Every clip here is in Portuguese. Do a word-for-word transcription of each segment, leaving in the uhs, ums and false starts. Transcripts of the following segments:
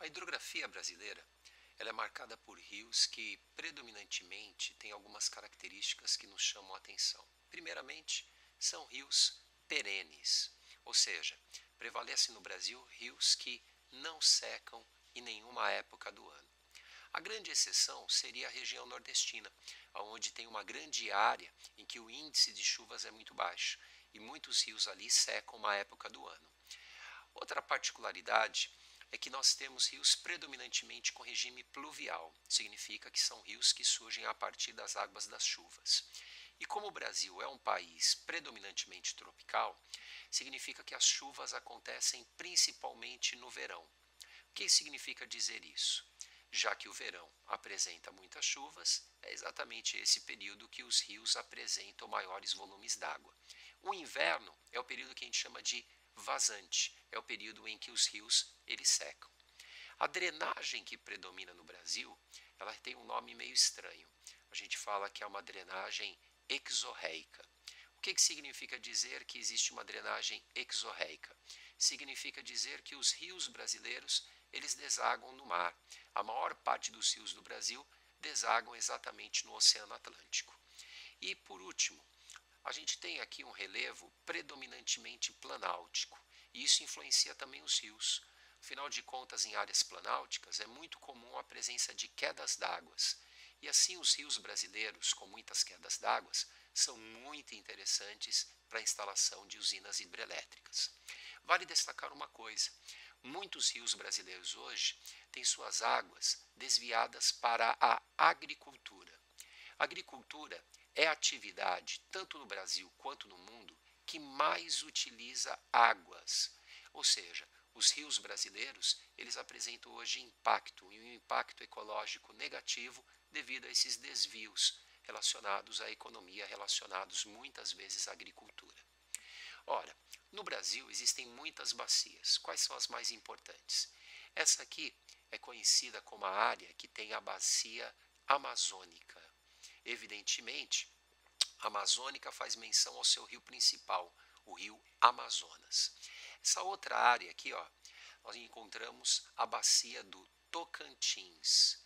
A hidrografia brasileira ela é marcada por rios que predominantemente têm algumas características que nos chamam a atenção. Primeiramente, são rios perenes, ou seja, prevalecem no Brasil rios que não secam em nenhuma época do ano. A grande exceção seria a região nordestina, onde tem uma grande área em que o índice de chuvas é muito baixo e muitos rios ali secam uma época do ano. Outra particularidade é que nós temos rios predominantemente com regime pluvial, significa que são rios que surgem a partir das águas das chuvas. E como o Brasil é um país predominantemente tropical, significa que as chuvas acontecem principalmente no verão. O que significa dizer isso? Já que o verão apresenta muitas chuvas, é exatamente esse período que os rios apresentam maiores volumes d'água. O inverno é o período que a gente chama de vazante, é o período em que os rios eles secam. A drenagem que predomina no Brasil, ela tem um nome meio estranho. A gente fala que é uma drenagem exorreica. O que, que significa dizer que existe uma drenagem exorreica? Significa dizer que os rios brasileiros eles desagam no mar. A maior parte dos rios do Brasil desagam exatamente no Oceano Atlântico. E por último, a gente tem aqui um relevo predominantemente planáltico, e isso influencia também os rios. Afinal de contas, em áreas planálticas é muito comum a presença de quedas d'água, e assim os rios brasileiros, com muitas quedas d'água, são muito interessantes para a instalação de usinas hidrelétricas. Vale destacar uma coisa: muitos rios brasileiros hoje têm suas águas desviadas para a agricultura. A agricultura é a atividade, tanto no Brasil quanto no mundo, que mais utiliza águas. Ou seja, os rios brasileiros eles apresentam hoje impacto, e um impacto ecológico negativo devido a esses desvios relacionados à economia, relacionados muitas vezes à agricultura. Ora, no Brasil existem muitas bacias. Quais são as mais importantes? Essa aqui é conhecida como a área que tem a bacia amazônica. Evidentemente, a Amazônica faz menção ao seu rio principal, o rio Amazonas. Essa outra área aqui, ó, nós encontramos a bacia do Tocantins,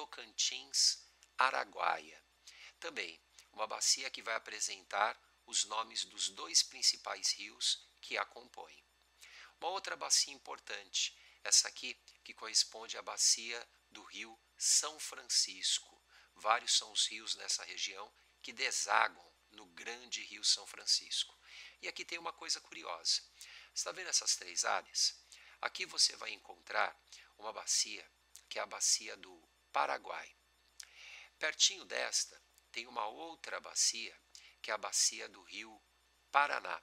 Tocantins-Araguaia. Também uma bacia que vai apresentar os nomes dos dois principais rios que a compõem. Uma outra bacia importante, essa aqui que corresponde à bacia do rio São Francisco. Vários são os rios nessa região que desagam no grande rio São Francisco. E aqui tem uma coisa curiosa. Você está vendo essas três áreas? Aqui você vai encontrar uma bacia, que é a bacia do Paraguai. Pertinho desta tem uma outra bacia, que é a bacia do rio Paraná.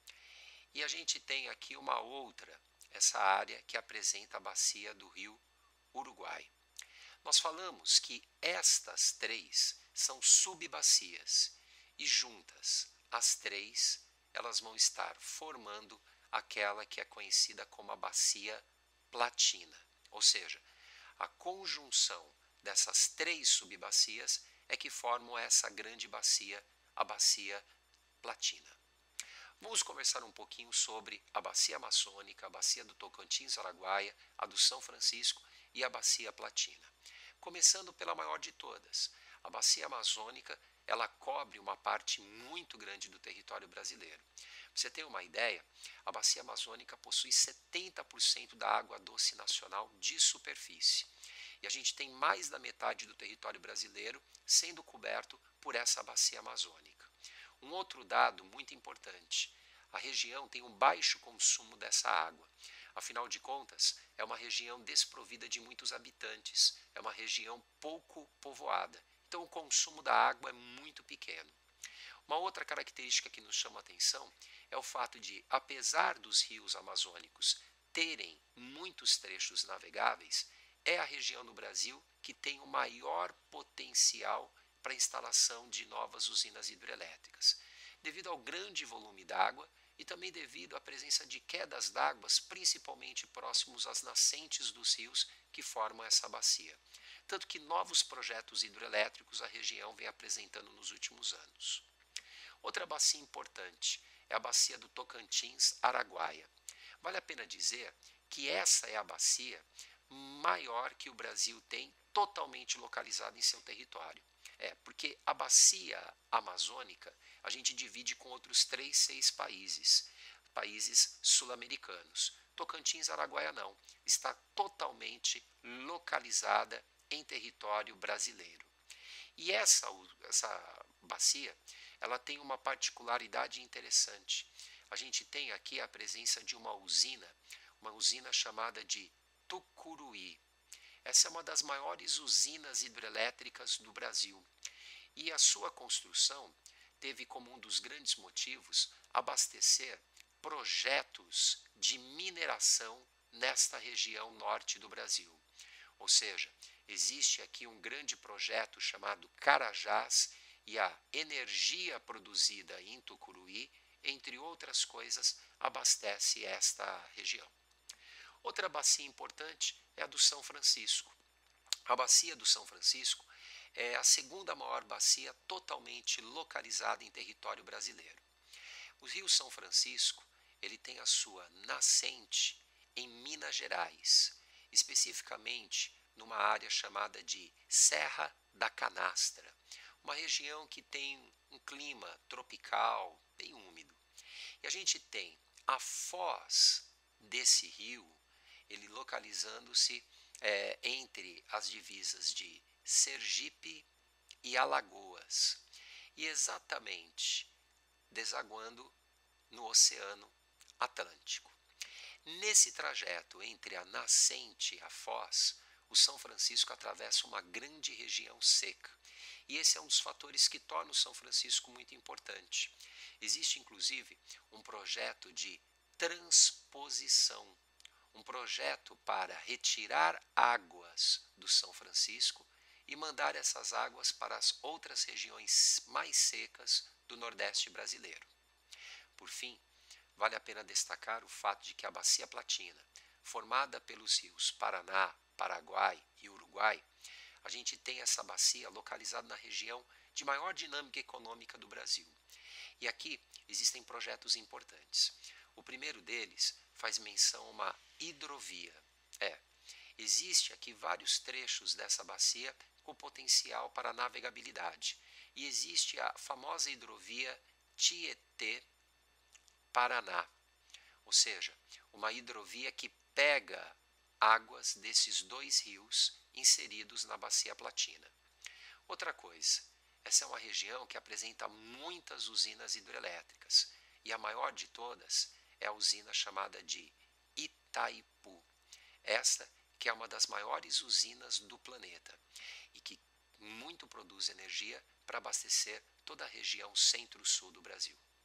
E a gente tem aqui uma outra, essa área que apresenta a bacia do rio Uruguai. Nós falamos que estas três são subbacias e juntas, as três, elas vão estar formando aquela que é conhecida como a bacia platina. Ou seja, a conjunção dessas três subbacias é que formam essa grande bacia, a bacia platina. Vamos conversar um pouquinho sobre a bacia amazônica, a bacia do Tocantins-Araguaia, a do São Francisco e a bacia platina. Começando pela maior de todas, a bacia amazônica, ela cobre uma parte muito grande do território brasileiro. Pra você ter uma ideia, a bacia amazônica possui setenta por cento da água doce nacional de superfície. E a gente tem mais da metade do território brasileiro sendo coberto por essa bacia amazônica. Um outro dado muito importante, a região tem um baixo consumo dessa água. Afinal de contas, é uma região desprovida de muitos habitantes, é uma região pouco povoada. Então o consumo da água é muito pequeno. Uma outra característica que nos chama a atenção é o fato de, apesar dos rios amazônicos terem muitos trechos navegáveis, é a região no Brasil que tem o maior potencial para a instalação de novas usinas hidrelétricas, devido ao grande volume d'água e também devido à presença de quedas d'água, principalmente próximos às nascentes dos rios que formam essa bacia. Tanto que novos projetos hidrelétricos a região vem apresentando nos últimos anos. Outra bacia importante é a bacia do Tocantins-Araguaia. Vale a pena dizer que essa é a bacia maior que o Brasil tem, totalmente localizado em seu território. É, porque a bacia amazônica a gente divide com outros três, seis países, países sul-americanos. Tocantins, Araguaia não, está totalmente localizada em território brasileiro. E essa, essa bacia, ela tem uma particularidade interessante. A gente tem aqui a presença de uma usina, uma usina chamada de Tucuruí. Essa é uma das maiores usinas hidrelétricas do Brasil. E a sua construção teve como um dos grandes motivos abastecer projetos de mineração nesta região norte do Brasil. Ou seja, existe aqui um grande projeto chamado Carajás e a energia produzida em Tucuruí, entre outras coisas, abastece esta região. Outra bacia importante é a do São Francisco. A bacia do São Francisco é a segunda maior bacia totalmente localizada em território brasileiro. O Rio São Francisco, ele tem a sua nascente em Minas Gerais, especificamente numa área chamada de Serra da Canastra, uma região que tem um clima tropical, bem úmido. E a gente tem a foz desse rio, ele localizando-se é, entre as divisas de Sergipe e Alagoas, e exatamente desaguando no Oceano Atlântico. Nesse trajeto entre a nascente e a foz, o São Francisco atravessa uma grande região seca. E esse é um dos fatores que torna o São Francisco muito importante. Existe, inclusive, um projeto de transposição, um projeto para retirar águas do São Francisco e mandar essas águas para as outras regiões mais secas do Nordeste brasileiro. Por fim, vale a pena destacar o fato de que a Bacia Platina, formada pelos rios Paraná, Paraguai e Uruguai, a gente tem essa bacia localizada na região de maior dinâmica econômica do Brasil. E aqui existem projetos importantes. O primeiro deles faz menção a uma hidrovia. É, existe aqui vários trechos dessa bacia com potencial para navegabilidade. E existe a famosa hidrovia Tietê-Paraná, ou seja, uma hidrovia que pega águas desses dois rios inseridos na Bacia Platina. Outra coisa, essa é uma região que apresenta muitas usinas hidrelétricas e a maior de todas é a usina chamada de Itaipu. Essa que é uma das maiores usinas do planeta e que muito produz energia para abastecer toda a região centro-sul do Brasil.